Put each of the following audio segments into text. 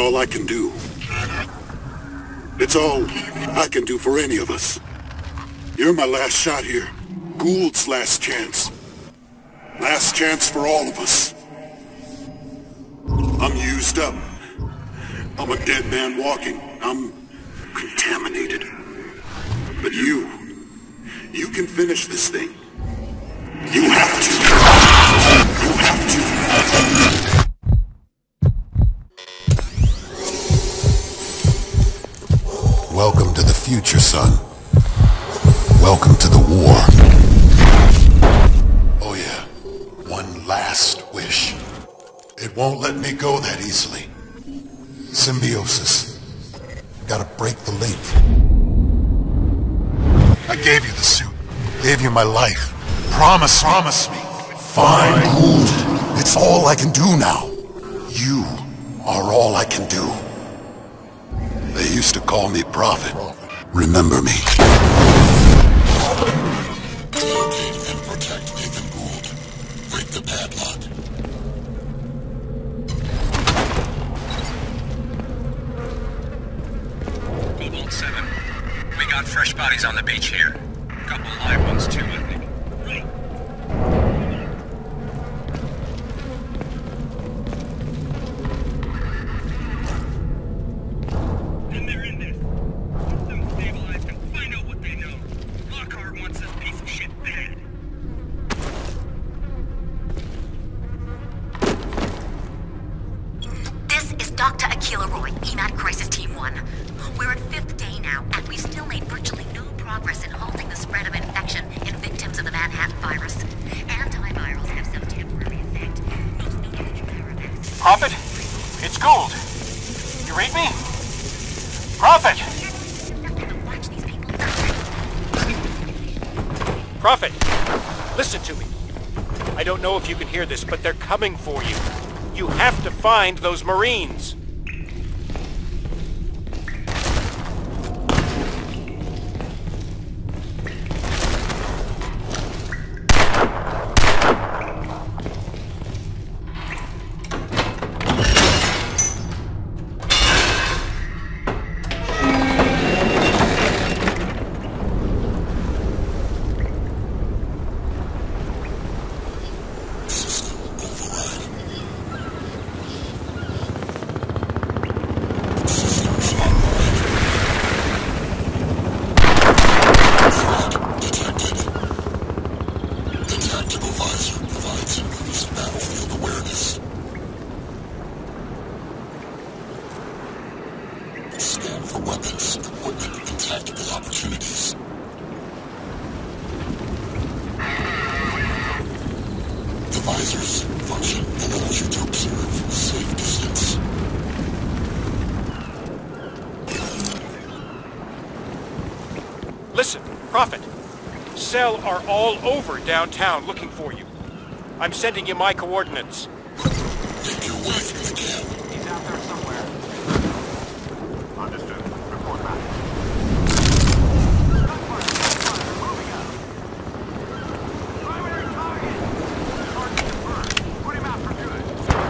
all I can do. It's all I can do for any of us. You're my last shot here. Gould's last chance. Last chance for all of us. I'm used up. I'm a dead man walking. I'm contaminated. But you can finish this thing. You have to. You have to. Welcome to the future, son. Welcome to the war. Oh yeah, one last wish. It won't let me go that easily. Symbiosis. Gotta break the link. I gave you the suit. Gave you my life. Promise me. Fine, Gould. It's all I can do now. You are all I can do. They used to call me Prophet. Remember me. Locate and protect Nathan Gould. Break the padlock. Cobalt 7. We got fresh bodies on the beach here. Couple live ones too, I think. Right. And they're in this. Once them stabilize and find out what they know. Lockhart wants this piece of shit bad. This is Dr. Akila Roy, EMAT Crysis Team 1. We're at 5th day now, and we've still made virtually no progress in halting the spread of infection in victims of the Manhattan virus. Antivirals have some temporary effect, most notably Paravax. Prophet? It's Gould. You read me? Prophet! Watch these people. Prophet, listen to me. I don't know if you can hear this, but they're coming for you. You have to find those Marines. Scan for weapons, equipment, and tactical opportunities. The visor's function allows you to observe safe distance. Listen, Prophet. Cell are all over downtown looking for you. I'm sending you my coordinates. Make your way through the camp. He's out there somewhere. Understood. Report back. Moving out. Primary target. Target confirmed. Put him out for good.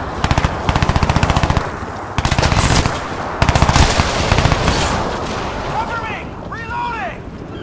Cover me! Reloading!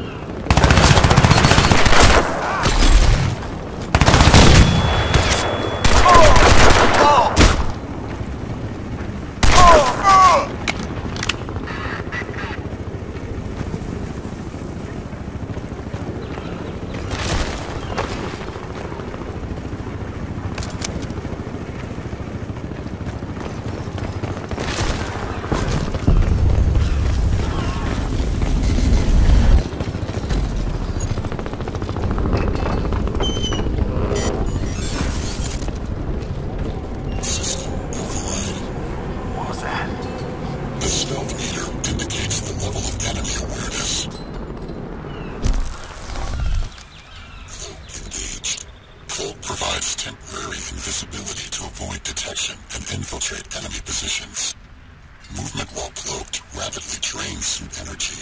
Provides temporary invisibility to avoid detection and infiltrate enemy positions. Movement while cloaked rapidly drains suit energy.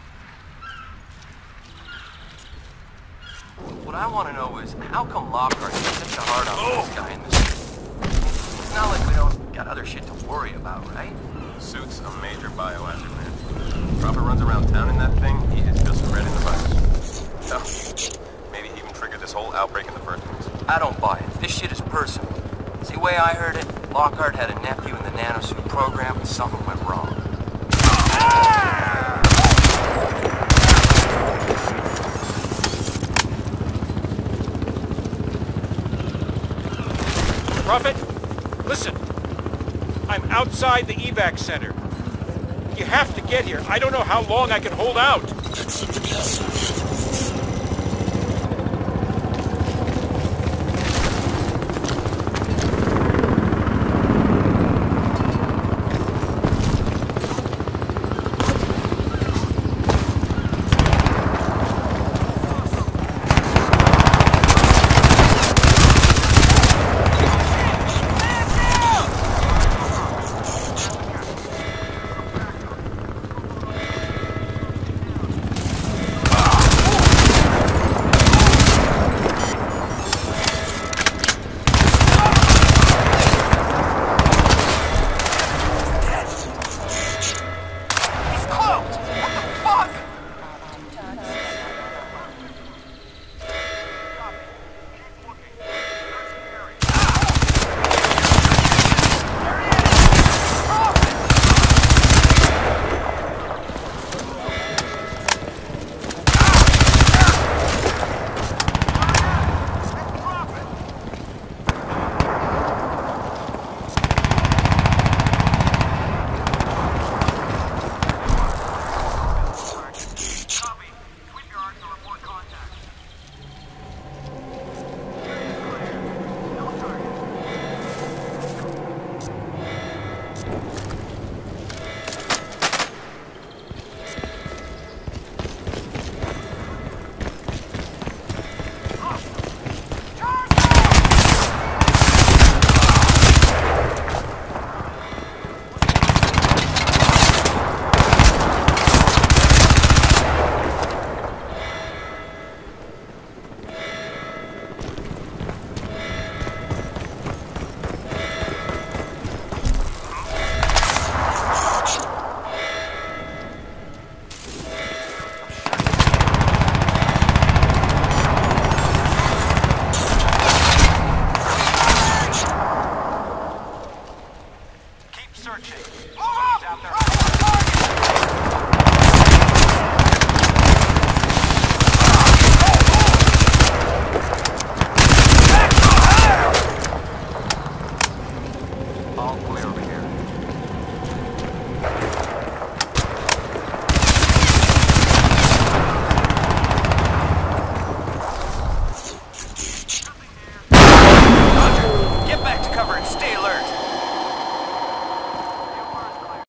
What I want to know is, how come Lockhart's such a hard on this guy in the street? It's not like we don't got other shit to worry about, right? Suit's a major biohazard, man. Prophet runs around town in that thing, he is just red in the virus. Hell, maybe he even triggered this whole outbreak in the first place. I don't buy it. This shit is personal. See, the way I heard it, Lockhart had a nephew in the nanosuit program and something went wrong. Prophet, listen. I'm outside the evac center. You have to get here. I don't know how long I can hold out. Exit the castle